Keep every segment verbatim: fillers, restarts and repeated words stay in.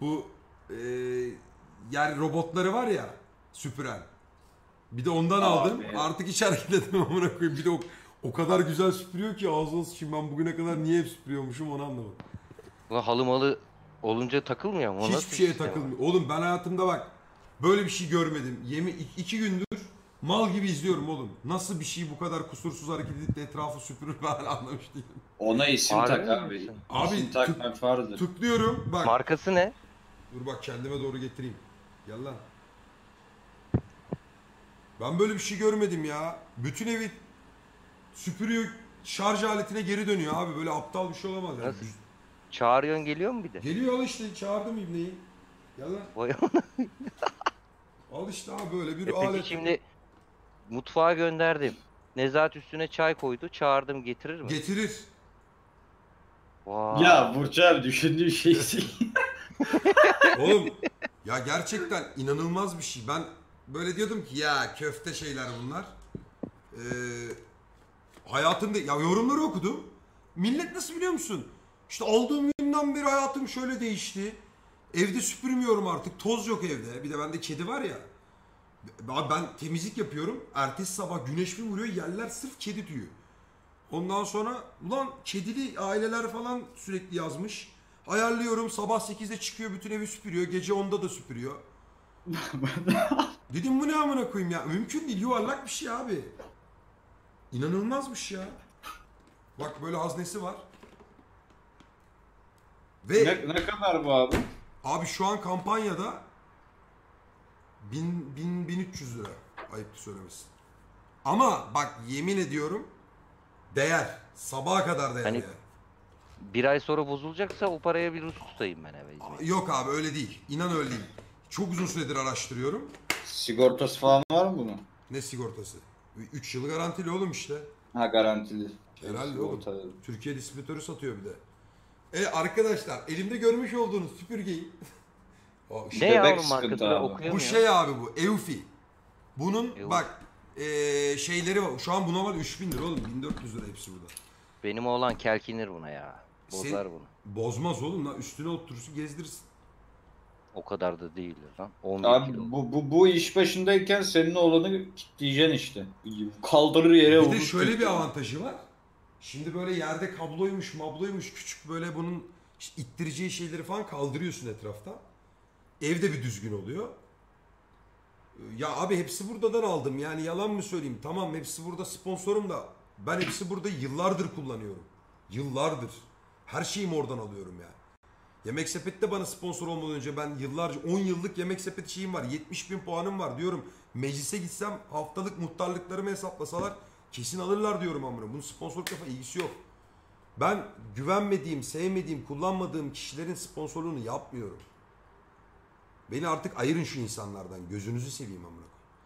Bu e, yer robotları var ya süpüren. Bir de ondan aldım. Abi. Artık hiç hareket etmem amına koyayım. Bir de o, o kadar güzel süpürüyor ki ağzına sıçayım. Ben bugüne kadar niye hep süpürüyormuşum onu anlamadım. Ulan halı malı olunca takılmıyor mu? O Hiçbir nasıl bir şeye sistem takılmıyor. var? Oğlum ben hayatımda bak böyle bir şey görmedim. Yemin iki, iki gündür mal gibi izliyorum oğlum. Nasıl bir şey bu kadar kusursuz hareket edip de etrafı süpürür ben anlamış değilim. Ona isim Harbi tak mi abi. diyorsun? Abi, İsim takmak vardır. Tıklıyorum bak. Markası ne? Dur bak kendime doğru getireyim. Gel lan. Ben böyle bir şey görmedim ya. Bütün evi süpürüyor, şarj aletine geri dönüyor abi. Böyle aptal bir şey olamaz yani. Nasıl? Çağırıyorsun geliyor mu bir de? Geliyor al işte çağırdım ibneyi. Gel lan. Vay ana. Al işte abi böyle bir E alet. peki şimdi mutfağa gönderdim. Nezahat üstüne çay koydu. Çağırdım getirir mi? Getirir. Vay. Ya Burcu abi düşündüğün şeysi. Oğlum ya gerçekten inanılmaz bir şey. Ben böyle diyordum ki ya köfte şeyler bunlar. Ee, hayatımda ya yorumları okudum. Millet nasıl biliyor musun? İşte aldığım günden beri hayatım şöyle değişti. Evde süpürmüyorum artık. Toz yok evde. Bir de bende kedi var ya. Ben ben temizlik yapıyorum. Ertesi sabah güneş bir vuruyor. Yerler sırf kedi tüyü. Ondan sonra ulan kedili aileler falan sürekli yazmış. Ayarlıyorum sabah sekizde çıkıyor bütün evi süpürüyor. Gece onda da süpürüyor. Dedim bu ne amına koyayım ya. Mümkün değil yuvarlak bir şey abi. İnanılmazmış ya. Bak böyle haznesi var. Ve ne, ne kadar bu abi? abi şu an kampanyada bin, bin, bin üç yüz lira. Ayıptı söylemesin. Ama bak yemin ediyorum değer. Sabaha kadar değer Hani yani. bir ay sonra bozulacaksa o paraya bir Rus tutayım ben eve hizmet. Yok abi öyle değil. İnan öyle değil. Çok uzun süredir araştırıyorum. Sigortası falan var mı bunun? Ne sigortası? üç yıl garantili oğlum işte. Ha garantili. Herhalde Sigorta. oğlum. Türkiye distribütörü satıyor bir de. E arkadaşlar elimde görmüş olduğunuz süpürgeyi. O Ne şey- Bebek yavrum sıkıntı markası abi. okuyamıyor. bu şey abi bu. Eufy. Bunun Eufy. bak e, şeyleri var. Şu an buna var üç bin lira oğlum. bin dört yüz lira hepsi burada. Benim oğlan kelkinir buna ya. Bozar Sen- bunu. Bozmaz oğlum lan. Üstüne oturursun gezdirirsin. O kadar da değildir lan. on bir Abi kilo. bu, bu, bu iş başındayken senin oğlanı kilitleyeceksin işte. Kaldırır yere Bir de vurur şöyle bir tekrar. avantajı var. Şimdi böyle yerde kabloymuş, mabloymuş küçük böyle bunun işte ittireceği şeyleri falan kaldırıyorsun etrafta. Evde bir düzgün oluyor. Ya abi hepsi buradan aldım. Yani yalan mı söyleyeyim? Tamam hepsi burada sponsorum da ben hepsi burada yıllardır kullanıyorum. Yıllardır. Her şeyimi oradan alıyorum yani. Yemek Sepeti de bana sponsor olmadan önce ben yıllarca on yıllık Yemek Sepeti şeyim var. yetmiş bin puanım var diyorum. Meclise gitsem haftalık muhtarlıklarımı hesaplasalar kesin alırlar diyorum amına. Bunun sponsorluk kafa ilgisi yok. Ben güvenmediğim, sevmediğim, kullanmadığım kişilerin sponsorluğunu yapmıyorum. Beni artık ayırın şu insanlardan. Gözünüzü seveyim amına.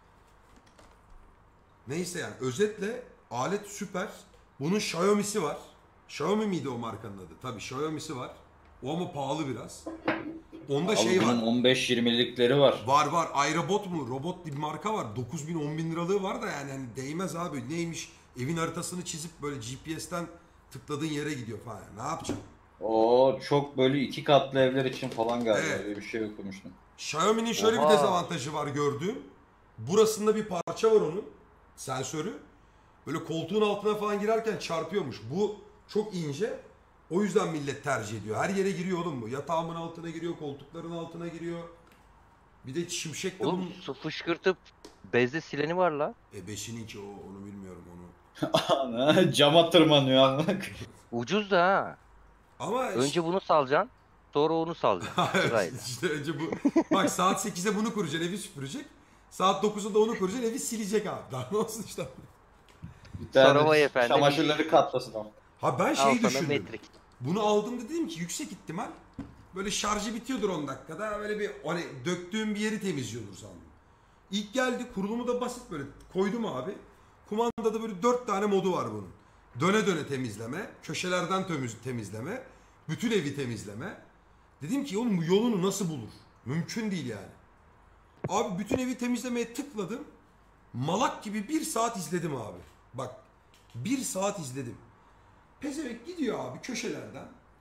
Neyse yani özetle alet süper. Bunun Xiaomi'si var. Xiaomi miydi o markanın adı? Tabii Xiaomi'si var. O ama pahalı biraz. Onda Abi şey bunun var. on beş yirmilikleri var. Var var. iRobot mu? Robot bir marka var. dokuz bin on bin liralığı var da yani hani değmez abi. Neymiş? Evin haritasını çizip böyle G P S'ten tıkladığın yere gidiyor falan. Ne yapacaksın? O çok böyle iki katlı evler için falan galiba Evet. öyle bir şey okumuştum. Xiaomi'nin şöyle Oha. bir dezavantajı var gördüğüm. Burasında bir parça var onun. Sensörü. Böyle koltuğun altına falan girerken çarpıyormuş. Bu çok ince. O yüzden millet tercih ediyor. Her yere giriyor oğlum bu. Yatağımın altına giriyor, koltukların altına giriyor. Bir de şimşek de Oğlum bunun... su fışkırtıp bezle sileni var la. E beşininki o, onu bilmiyorum onu. Ana cama tırmanıyor anlık. Ucuz da ha. Ama Önce bunu salacaksın. Sonra onu salacaksın. Sırayla. işte önce bu... Bak saat sekizde bunu kuracaksın, evi süpürecek. Saat dokuzda onu kuracaksın, evi silecek abi. Daha ne olsun işte. Bir tane Saravay efendi. çamaşırları katlasın ama. Ha ben Al şeyi sana düşündüm. metrik. Bunu aldığımda dedim ki yüksek ihtimal böyle şarjı bitiyordur on dakikada. Böyle bir hani döktüğüm bir yeri temizliyordur sandım. İlk geldi kurulumu da basit böyle koydum abi. Kumandada böyle dört tane modu var bunun. Döne döne temizleme, köşelerden temiz, temizleme, bütün evi temizleme. Dedim ki oğlum bu yolunu nasıl bulur? Mümkün değil yani. Abi bütün evi temizlemeye tıkladım. Malak gibi bir saat izledim abi. Bak bir saat izledim. Pezevenk gidiyor abi köşelerden.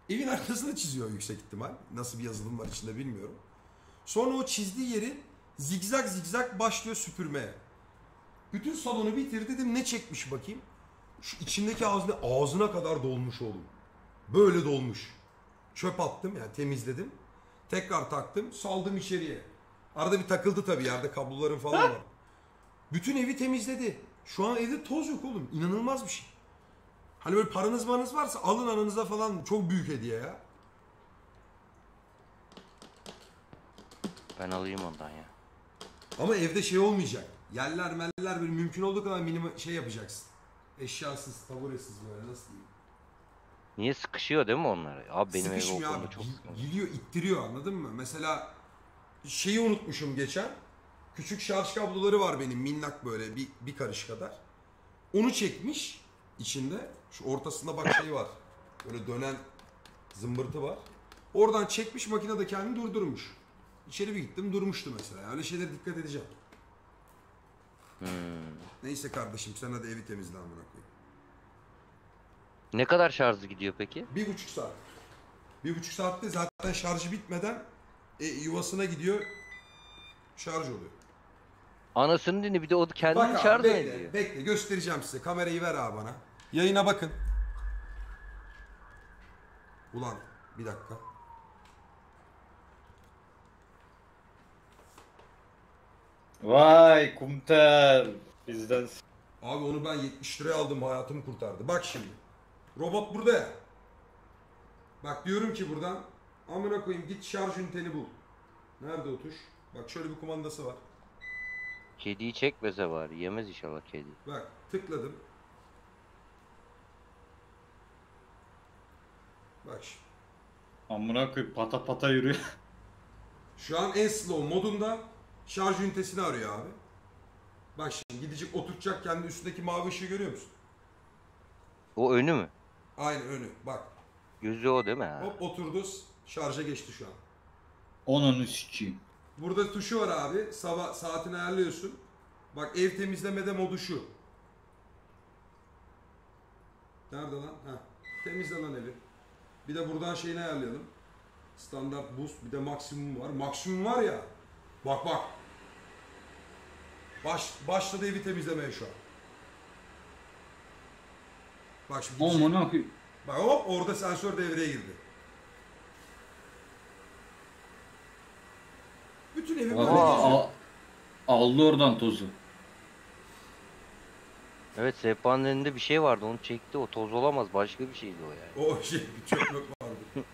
Evin arkasını çiziyor yüksek ihtimal. Nasıl bir yazılım var içinde bilmiyorum. Sonra o çizdiği yeri zigzag zigzag başlıyor süpürmeye. Bütün salonu bitir dedim, ne çekmiş bakayım. Şu içindeki ağzına, ağzına kadar dolmuş oğlum. Böyle dolmuş. Çöp attım yani, temizledim. Tekrar taktım, saldım içeriye. Arada bir takıldı tabii, yerde kabloların falan var. Bütün evi temizledi. Şu an evde toz yok oğlum. İnanılmaz bir şey. Hani böyle paranız manız varsa alın ananıza falan, çok büyük hediye ya. Ben alayım ondan ya. Ama evde şey olmayacak. Yerler meller böyle mümkün olduğu kadar minimum şey yapacaksın. Eşyasız, taburesiz böyle, nasıl diyeyim. Niye sıkışıyor değil mi onlar? Abi benim ev o Sıkışmıyor konuda abi. çok Gil- sıkıntı. Giliyor, ittiriyor, anladın mı? Mesela şeyi unutmuşum geçen. Küçük şarj kabloları var benim, minnak böyle bir, bir karış kadar. Onu çekmiş içinde. Şu ortasında bak şey var. Böyle dönen zımbırtı var. Oradan çekmiş, makinede kendini durdurmuş. İçeri bir gittim, durmuştu mesela. Öyle şeylere dikkat edeceğim. Hmm. Neyse kardeşim, sen hadi evi temizle amına koyayım. Ne kadar şarjı gidiyor peki? Bir buçuk saat. Bir buçuk saatte zaten şarjı bitmeden e, yuvasına gidiyor. Şarj oluyor. Anasının dini, bir de o kendini Bak abi, şarj mı bekle, ediyor? bekle göstereceğim size. Kamerayı ver abi bana. Yayına bakın. Ulan bir dakika. Vay kumter. Bizden. Abi onu ben yetmiş liraya aldım, hayatımı kurtardı. Bak şimdi. Robot burada ya. Bak diyorum ki buradan, amına koyayım git şarj üniteni bul. Nerede o tuş? Bak şöyle bir kumandası var. Kediyi çekmese var. Yemez inşallah kedi. Bak tıkladım. Bak şimdi. Amına koyayım, pata pata yürüyor. Şu an en slow modunda şarj ünitesini arıyor abi. Bak şimdi gidecek, oturacak, kendi üstündeki mavi ışığı görüyor musun? O önü mü? Aynı önü. Bak Gözü o değil mi? Ha? hop oturdu, şarja geçti şu an. Onun sikeyim. Burada tuşu var abi. Sabah saatini ayarlıyorsun. Bak ev temizlemede modu şu. Nerede lan? Heh. Temizle lan evi. Bir de buradan şeyini ayarlayalım. Standart boost, bir de maksimum var. Maksimum var ya. Bak bak. Baş, başladı evi temizlemeye şu an. Bak şimdi gidecek. Amına koyayım. Bak hop, orada sensör devreye girdi. Bütün evi böyle Aa, geziyor. a- aldı oradan tozu. Evet, sehpanın elinde bir şey vardı, onu çekti. O toz olamaz, başka bir şeydi o yani. O şey, bir çöplük vardı.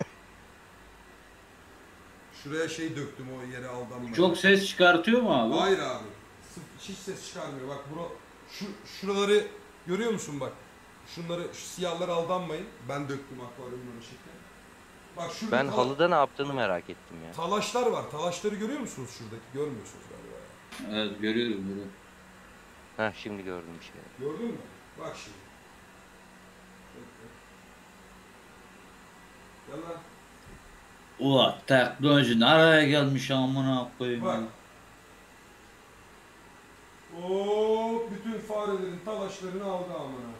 Şuraya şey döktüm, o yere aldanma. Çok ses çıkartıyor mu abi? Hayır abi. Sıf, hiç ses çıkarmıyor. Bak bura, şu şuraları görüyor musun bak? Şunları, şu siyahlara aldanmayın. Ben döktüm akvaryumları şeker. Bak şurada Ben tala- halıda ne yaptığını merak ettim ya. talaşlar var. Talaşları görüyor musunuz şuradaki? Görmüyorsunuz galiba ya. Evet, görüyorum görüyorum. Heh, şimdi gördüm bir şey. Gördün mü? Bak şimdi. Gel lan. Ula teknoloji nereye gelmiş amına koyayım Bak. ya. Hop, bütün farelerin talaşlarını aldı amına.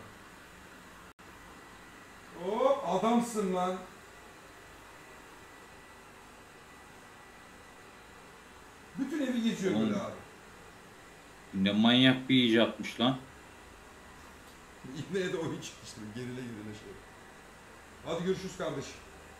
Hop, adamsın lan. Bütün evi geziyor böyle Oğlum. abi. Ne manyak bir icatmış lan. İbneye de oyun çıktı işte, gerile gerile şey. Hadi görüşürüz kardeşim.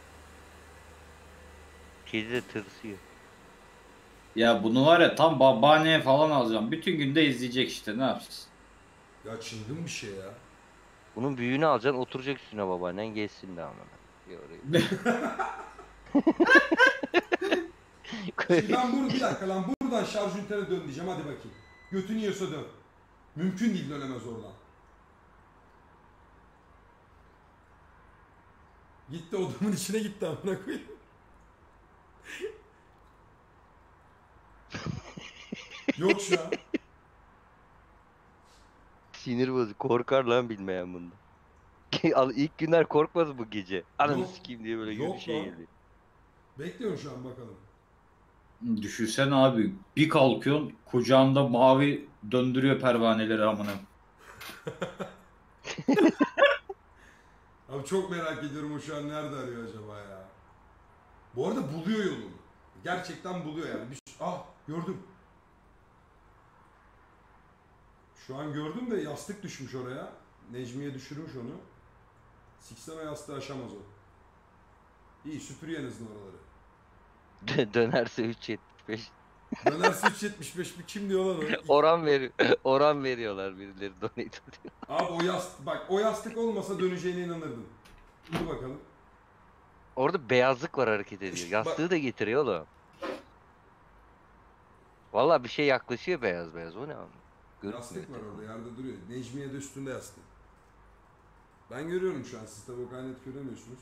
Kedi de tırsıyor. Ya bunu var ya tam babaanneye falan alacağım. Bütün gün de izleyecek işte, ne yapacağız? Ya çılgın bir şey ya. Bunun büyüğünü alacaksın, oturacak üstüne babaannen, geçsin de amına. Bir oraya. Şimdi ben bunu bir dakika lan, buradan şarj ünitene dön diyeceğim, hadi bakayım. Götünü yiyorsa dön. Mümkün değil, dönemez oradan. Gitti, odamın içine gitti amına koyayım. Yok şu an. Sinir bozucu, korkar lan bilmeyen bunda. Al, ilk günler korkmaz bu gece. Ananı Yok. sikeyim diye böyle Yok bir şey lan. geliyor. Bekliyorum şu an, bakalım. Düşünsene abi, bir kalkıyorsun kucağında mavi döndürüyor pervaneleri amına. Abi çok merak ediyorum o şu an nerede arıyor acaba ya. Bu arada buluyor yolunu. Gerçekten buluyor yani. Bir... Ah gördüm. Şu an gördüm de yastık düşmüş oraya. Necmiye düşürmüş onu. Sikseme yastığı aşamaz o. İyi süpürüyor en azından oraları. Dönerse üç yetmiş beş. Dönerse üç yetmiş beş mi? Kim diyor lan o? Oran veriyor. Oran veriyorlar birileri donate ediyor. Abi o yastık bak o yastık olmasa döneceğine inanırdım. Dur bakalım. Orada beyazlık var hareket ediyor. İşte bak- Yastığı da getiriyor oğlum. Vallahi bir şey yaklaşıyor beyaz beyaz. O ne abi? Yastık var orada yerde duruyor. Necmiye de üstünde yastık. Ben görüyorum şu an. Siz tabi o kadar net göremiyorsunuz.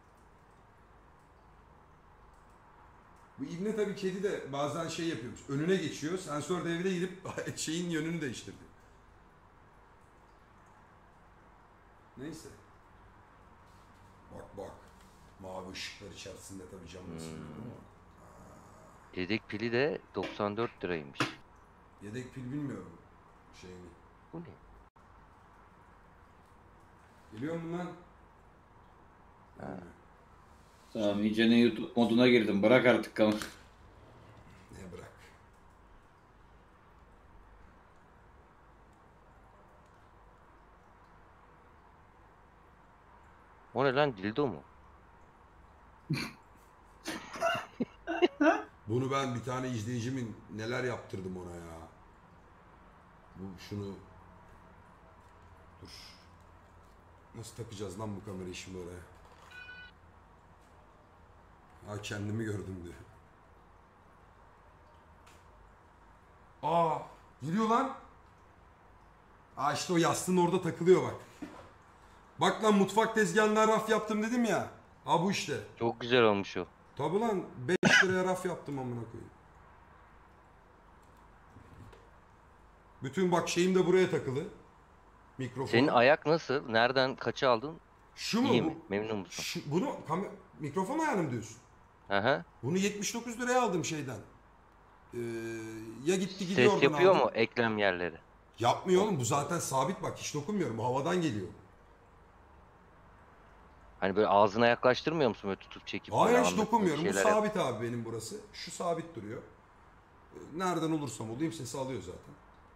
Bu ibne tabi kedi de bazen şey yapıyormuş. Önüne geçiyor. Sensör devreye gidip şeyin yönünü değiştirdi. Neyse. Bak bak. Mavi ışıklar içerisinde tabi camını Hmm. siliyor. Yedek pili de doksan dört liraymış. Yedek pil bilmiyorum şeyini. Bu ne? Geliyor mu lan? Ha. Tamam iyice ne YouTube moduna girdim. Bırak artık kamerayı. Ne bırak. O ne lan, dildo mu? Bunu ben bir tane izleyicimin neler yaptırdım ona ya. Bu şunu dur. Nasıl takacağız lan bu kamerayı şimdi oraya? Ha kendimi gördüm diyor. Aa, giriyor lan. Aa işte o yastığın orada takılıyor bak. Bak lan mutfak tezgahına raf yaptım dedim ya. Ha bu işte. Çok güzel olmuş o. Tabi lan beş liraya raf yaptım amına koyayım. Bütün bak şeyim de buraya takılı. Mikrofon. Senin ayak nasıl? Nereden kaça aldın? Şu mu? İyi bu? mi? Memnun musun? Şu, bunu kam- mikrofon ayarı mı diyorsun? Aha. Bunu yetmiş dokuz liraya aldım şeyden. Ee, ya gitti gidiyor Ses oradan yapıyor aldım. mu eklem yerleri? Yapmıyor oğlum bu zaten sabit bak hiç dokunmuyorum bu havadan geliyor. Hani böyle ağzına yaklaştırmıyor musun böyle tutup çekip? böyle Hayır hiç anlık dokunmuyorum bu şeyler yap- sabit abi benim burası. Şu sabit duruyor. Ee, Nereden olursam olayım sesi alıyor zaten.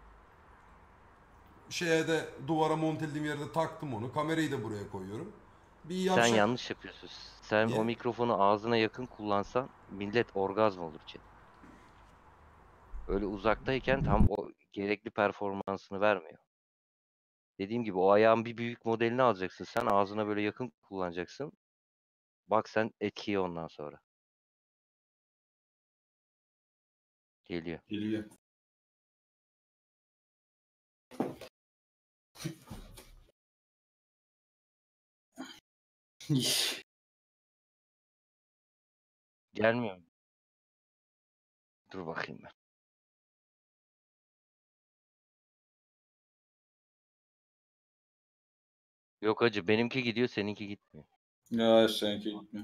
Şeye de duvara montelediğim yerde taktım onu. Kamerayı da buraya koyuyorum. Bir Sen yavşak... yanlış yapıyorsun. Sen Niye? o mikrofonu ağzına yakın kullansan millet orgazm olur için. Öyle uzaktayken tam o gerekli performansını vermiyor. Dediğim gibi o ayağın bir büyük modelini alacaksın. Sen ağzına böyle yakın kullanacaksın. Bak sen etkiye ondan sonra. Geliyor. Geliyor. Gelmiyor mu? Dur bakayım ben. Yok hacı, benimki gidiyor, seninki gitmiyor. Ya seninki gitmiyor.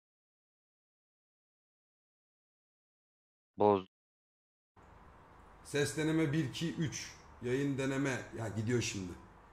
Boz. Ses deneme bir iki üç. Yayın deneme. Ya gidiyor şimdi.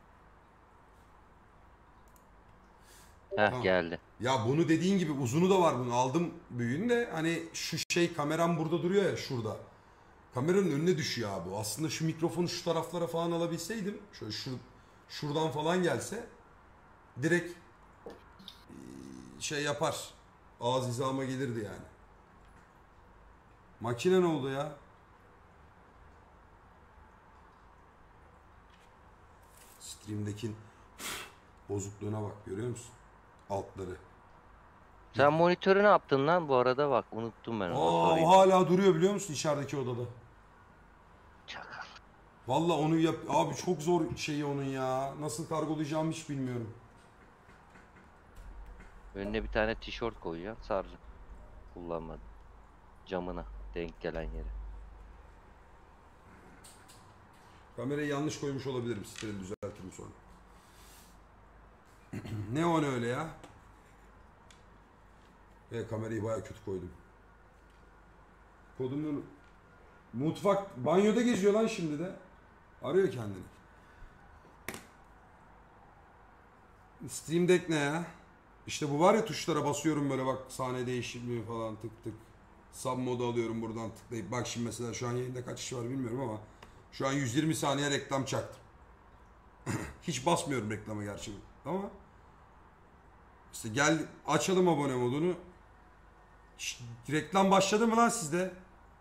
Heh Tamam. geldi. Ya bunu dediğin gibi uzunu da var bunu aldım büyüğünü de hani şu şey kameram burada duruyor ya şurada. Kameranın önüne düşüyor abi. Aslında şu mikrofonu şu taraflara falan alabilseydim şöyle şu şuradan falan gelse direkt e, şey yapar. Ağız hizama gelirdi yani. Makine ne oldu ya? Stream'deki bozukluğuna bak görüyor musun? Altları. Sen monitörü ne yaptın lan bu arada, bak unuttum ben onu Aa, sorayım. o hala duruyor biliyor musun içerideki odada? Çakal. Vallahi onu yap abi çok zor şeyi onun ya. Nasıl kargolayacağımı hiç bilmiyorum. Önüne bir tane tişört koyacaksın, saracaksın. Kullanmadım. Camına denk gelen yere. Kamerayı yanlış koymuş olabilirim. Siteni düzeltirim sonra. Ne o ne öyle ya? E kamerayı baya kötü koydum. Kodumun mutfak banyoda geziyor lan şimdi de. Arıyor kendini. Steam Deck ne ya? İşte bu var ya, tuşlara basıyorum böyle, bak sahne değişmiyor falan, tık tık. Sub modu alıyorum buradan tıklayıp. Bak şimdi mesela şu an yayında kaç kişi var bilmiyorum ama şu an yüz yirmi saniye reklam çaktım. Hiç basmıyorum reklama gerçi ama işte gel açalım abone modunu. Şş, reklam başladı mı lan sizde?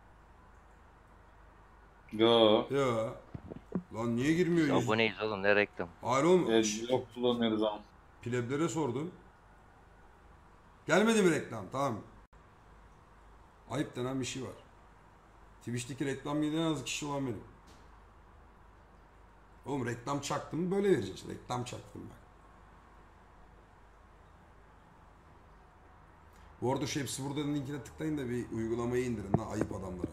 Yo. Ya. Lan niye girmiyor Biz yüz? aboneyiz oğlum, ne reklam. Hayır oğlum. E, şş, blok kullanıyoruz ama. Pleblere sordum. Gelmedi mi reklam? Tamam. Ayıp denen bir şey var. Twitch'teki reklam yediren az kişi olan benim. Oğlum reklam çaktım mı böyle vereceksin. Reklam çaktım ben. Bu arada şu hepsi burada linkine tıklayın da bir uygulamayı indirin lan, ayıp adamlara.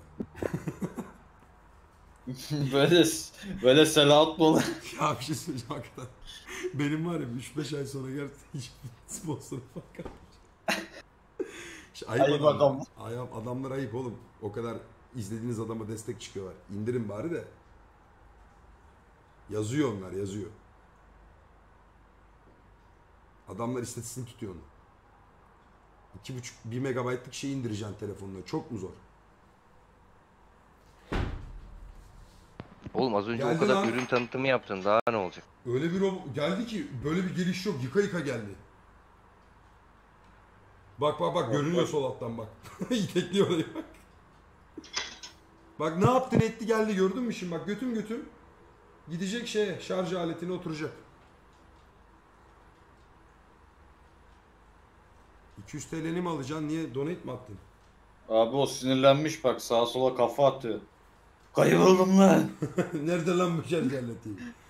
böyle böyle selahat mı olur? Ya bir şey söyleyeceğim hakikaten. Benim var ya üç beş ay sonra gerçekten hiç sponsor falan kalmayacak. İşte ayıp, Ayıp adamlar. adam. Ayıp, adamlar ayıp oğlum. O kadar izlediğiniz adama destek çıkıyorlar. İndirin bari de. Yazıyor onlar, yazıyor. Adamlar istatistiğini tutuyor onu. iki buçuk bir megabaytlık şey indireceksin telefonuna. Çok mu zor? Oğlum az önce Geldi o kadar lan. ürün tanıtımı yaptın, daha ne olacak? Öyle bir robot geldi ki böyle bir geliş yok. Yıka yıka geldi. Bak bak bak, görünüyor bak. sol alttan bak. İtekliyor orayı bak. Bak ne yaptın etti geldi, gördün mü şimdi, bak götüm götüm. Gidecek şeye, şarj aletine oturacak. iki yüz T L'ni mi alacaksın? Niye donate mi attın? Abi o sinirlenmiş bak, sağa sola kafa atıyor. Kayboldum lan. Nerede lan bu şarj aleti?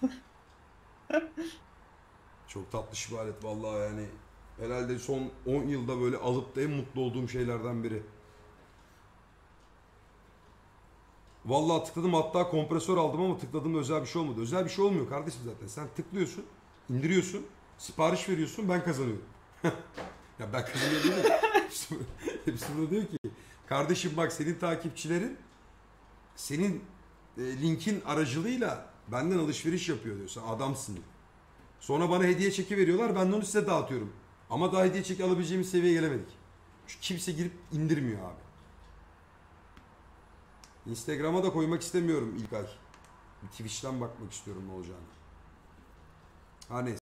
Çok tatlış bir alet vallahi yani. Herhalde son on yılda böyle alıp da en mutlu olduğum şeylerden biri. Vallahi tıkladım, hatta kompresör aldım ama tıkladığımda özel bir şey olmadı. Özel bir şey olmuyor kardeşim zaten. Sen tıklıyorsun, indiriyorsun, sipariş veriyorsun, ben kazanıyorum. Ya ben kazanıyorum değil mi? Hepsi, hepsi burada diyor ki, kardeşim bak senin takipçilerin senin e, linkin aracılığıyla benden alışveriş yapıyor diyor. Sen adamsın diyor. Sonra bana hediye çeki veriyorlar, ben de onu size dağıtıyorum. Ama daha hediye çeki alabileceğimiz seviyeye gelemedik. Çünkü kimse girip indirmiyor abi. Instagram'a da koymak istemiyorum ilk ay. Bir Twitch'ten bakmak istiyorum ne olacağını. Ha neyse.